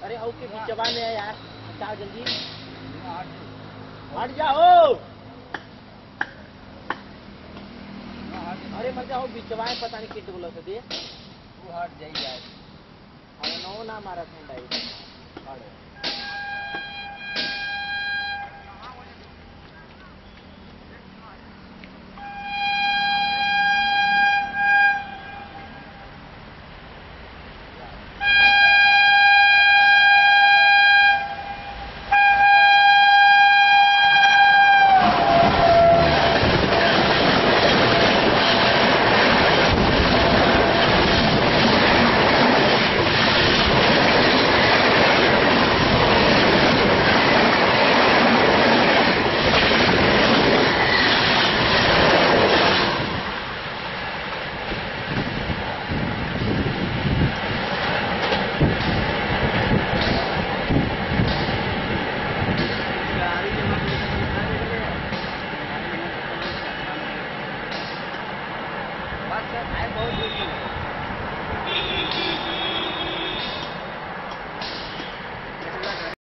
अरे आओ के बीचवा में है यार, चाहो जल्दी हट जाओ। अरे मत जाओ बीचवा में, पता नहीं किट बोला दे तू हट जाई यार। अरे नो ना मारा ठंडाई अरे बहुत